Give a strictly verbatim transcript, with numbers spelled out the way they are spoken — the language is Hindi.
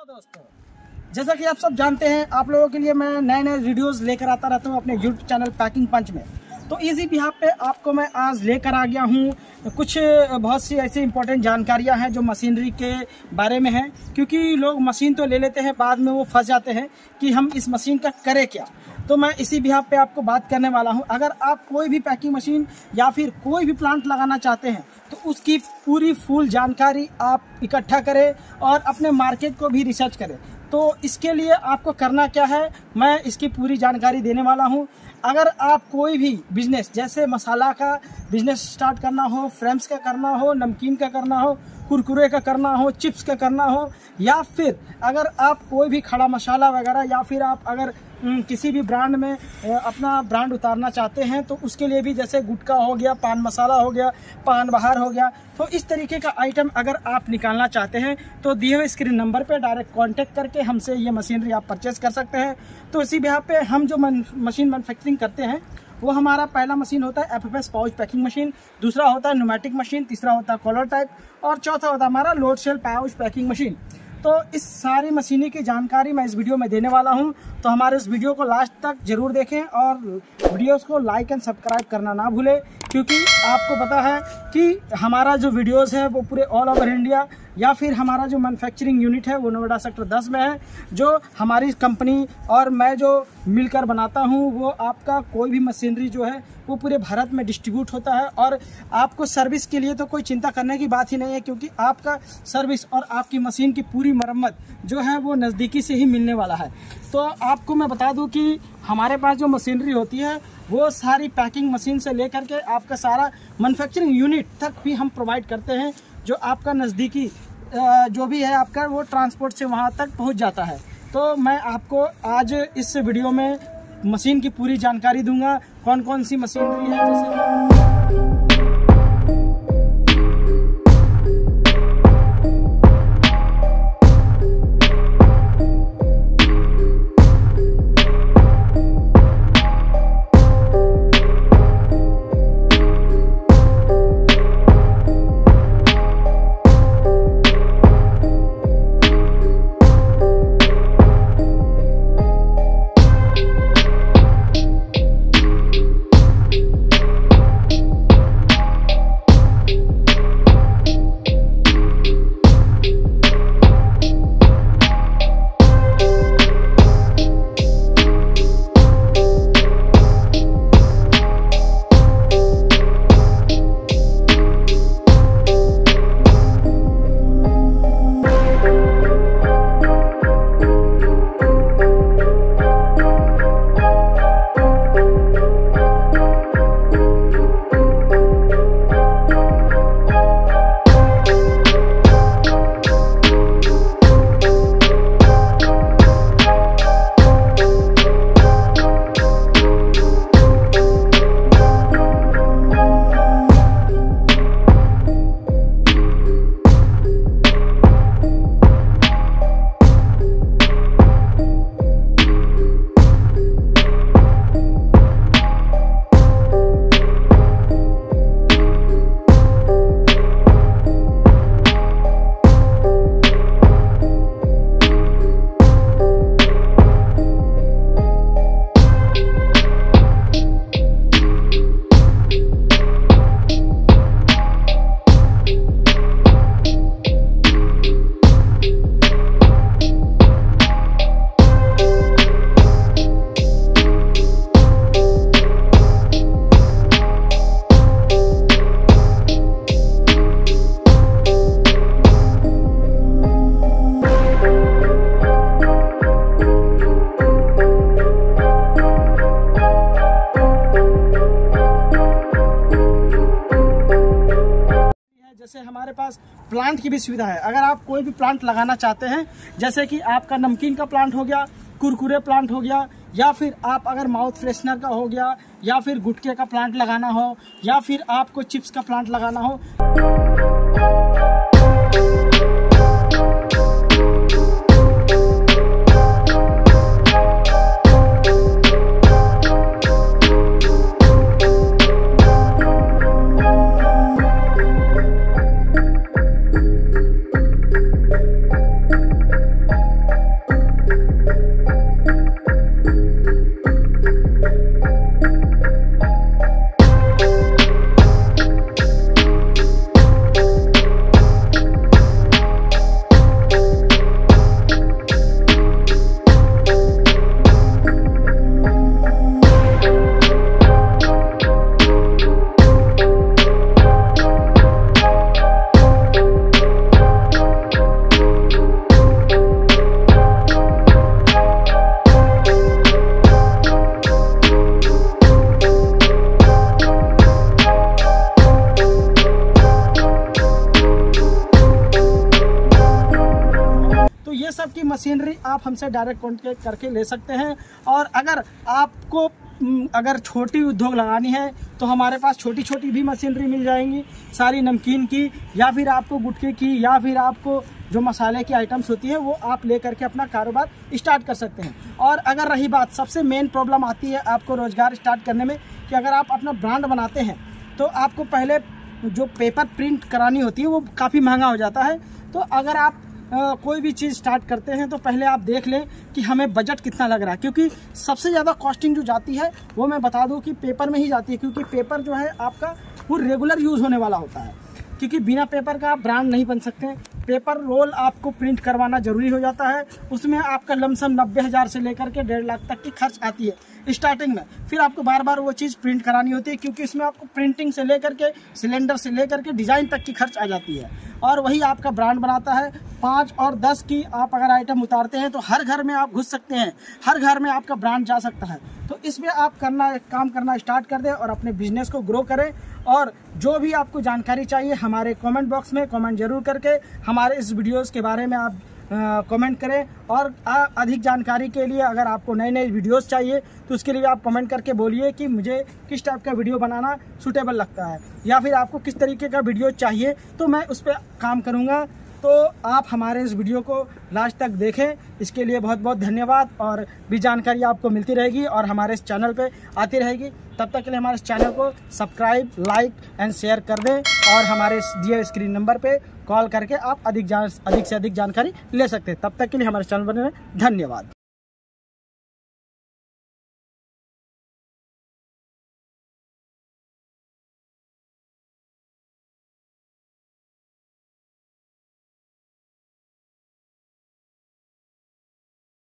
दोस्तों, जैसा कि आप सब जानते हैं, आप लोगों के लिए मैं नए नए वीडियोस लेकर आता रहता हूं अपने यूट्यूब चैनल पैकिंग पंच में। तो इसी बिहाफ पे आपको मैं आज लेकर आ गया हूं कुछ बहुत सी ऐसी इंपॉर्टेंट जानकारियां हैं जो मशीनरी के बारे में हैं, क्योंकि लोग मशीन तो ले लेते हैं, बाद में वो फंस जाते हैं कि हम इस मशीन का करें क्या। तो मैं इसी बिहाफ पे आपको बात करने वाला हूं। अगर आप कोई भी पैकिंग मशीन या फिर कोई भी प्लांट लगाना चाहते हैं तो उसकी पूरी फुल जानकारी आप इकट्ठा करें और अपने मार्केट को भी रिसर्च करें। तो इसके लिए आपको करना क्या है, मैं इसकी पूरी जानकारी देने वाला हूं। अगर आप कोई भी बिजनेस, जैसे मसाला का बिजनेस स्टार्ट करना हो, फ्रेम्स का करना हो, नमकीन का करना हो, कुरकुरे का करना हो, चिप्स का करना हो, या फिर अगर आप कोई भी खड़ा मसाला वगैरह, या फिर आप अगर किसी भी ब्रांड में अपना ब्रांड उतारना चाहते हैं, तो उसके लिए भी, जैसे गुटखा हो गया, पान मसाला हो गया, पान बहार हो गया, तो इस तरीके का आइटम अगर आप निकालना चाहते हैं तो दिए हुए स्क्रीन नंबर पे डायरेक्ट कांटेक्ट करके हमसे ये मशीनरी आप परचेज कर सकते हैं। तो इसी बिहार पे हम जो मशीन मैन्युफैक्चरिंग करते हैं वो हमारा पहला मशीन होता है F F S pouch packing machine, दूसरा होता है न्यूमेटिक मशीन, तीसरा होता है कॉलर टाइप और चौथा होता है हमारा load cell pouch packing machine. तो इस सारी मशीनरी की जानकारी मैं इस वीडियो में देने वाला हूं, तो हमारे इस वीडियो को लास्ट तक जरूर देखें और वीडियोस को लाइक एंड सब्सक्राइब करना ना भूलें, क्योंकि आपको पता है कि हमारा जो वीडियोस है वो पूरे ऑल ओवर इंडिया, या फिर हमारा जो मैन्युफैक्चरिंग यूनिट है वो नोएडा सेक्टर दस में है, जो हमारी कंपनी और मैं जो मिलकर बनाता हूं, वो आपका कोई भी मशीनरी जो है वो पूरे भारत में डिस्ट्रीब्यूट होता है। और आपको सर्विस के लिए तो कोई चिंता करने की बात ही नहीं है, क्योंकि आपका सर्विस और आपकी मशीन की पूरी मरम्मत जो है वो नज़दीकी से ही मिलने वाला है। तो आपको मैं बता दूं कि हमारे पास जो मशीनरी होती है वो सारी पैकिंग मशीन से लेकर के आपका सारा मैन्युफैक्चरिंग यूनिट तक भी हम प्रोवाइड करते हैं, जो आपका नज़दीकी जो भी है आपका वो ट्रांसपोर्ट से वहाँ तक पहुँच जाता है। तो मैं आपको आज इस वीडियो में मशीन की पूरी जानकारी दूंगा, कौन कौन सी मशीनरी है, जैसे जैसे हमारे पास प्लांट की भी सुविधा है। अगर आप कोई भी प्लांट लगाना चाहते हैं, जैसे कि आपका नमकीन का प्लांट हो गया, कुरकुरे प्लांट हो गया, या फिर आप अगर माउथ फ्रेशनर का हो गया, या फिर गुटखे का प्लांट लगाना हो, या फिर आपको चिप्स का प्लांट लगाना हो, ये सब की मशीनरी आप हमसे डायरेक्ट कॉन्टेक्ट करके ले सकते हैं। और अगर आपको अगर छोटी उद्योग लगानी है तो हमारे पास छोटी छोटी भी मशीनरी मिल जाएंगी, सारी नमकीन की, या फिर आपको गुटखे की, या फिर आपको जो मसाले की आइटम्स होती है वो आप ले करके अपना कारोबार स्टार्ट कर सकते हैं। और अगर रही बात, सबसे मेन प्रॉब्लम आती है आपको रोज़गार स्टार्ट करने में कि अगर आप अपना ब्रांड बनाते हैं तो आपको पहले जो पेपर प्रिंट करानी होती है वो काफ़ी महंगा हो जाता है। तो अगर आप आ, कोई भी चीज़ स्टार्ट करते हैं तो पहले आप देख लें कि हमें बजट कितना लग रहा है, क्योंकि सबसे ज़्यादा कॉस्टिंग जो जाती है वो मैं बता दूं कि पेपर में ही जाती है, क्योंकि पेपर जो है आपका वो रेगुलर यूज़ होने वाला होता है, क्योंकि बिना पेपर का आप ब्रांड नहीं बन सकते। पेपर रोल आपको प्रिंट करवाना जरूरी हो जाता है, उसमें आपका लमसम नब्बे हज़ार से लेकर के डेढ़ लाख तक की खर्च आती है स्टार्टिंग में। फिर आपको बार बार वो चीज़ प्रिंट करानी होती है, क्योंकि इसमें आपको प्रिंटिंग से लेकर के सिलेंडर से लेकर के डिज़ाइन तक की खर्च आ जाती है, और वही आपका ब्रांड बनाता है। पाँच और दस की आप अगर आइटम उतारते हैं तो हर घर में आप घुस सकते हैं, हर घर में आपका ब्रांड जा सकता है। तो इसमें आप करना काम करना स्टार्ट कर दें और अपने बिजनेस को ग्रो करें। और जो भी आपको जानकारी चाहिए हमारे कमेंट बॉक्स में कमेंट जरूर करके हमारे इस वीडियोस के बारे में आप कमेंट करें। और आ, अधिक जानकारी के लिए अगर आपको नए नए वीडियोस चाहिए तो उसके लिए आप कमेंट करके बोलिए कि मुझे किस टाइप का वीडियो बनाना सूटेबल लगता है, या फिर आपको किस तरीके का वीडियो चाहिए, तो मैं उस पर काम करूँगा। तो आप हमारे इस वीडियो को लास्ट तक देखें, इसके लिए बहुत बहुत धन्यवाद। और भी जानकारी आपको मिलती रहेगी और हमारे इस चैनल पे आती रहेगी। तब तक के लिए हमारे इस चैनल को सब्सक्राइब, लाइक एंड शेयर कर दें, और हमारे दिए स्क्रीन नंबर पे कॉल करके आप अधिक जान अधिक से अधिक जानकारी ले सकते हैं। तब तक के लिए हमारे चैनल पर धन्यवाद।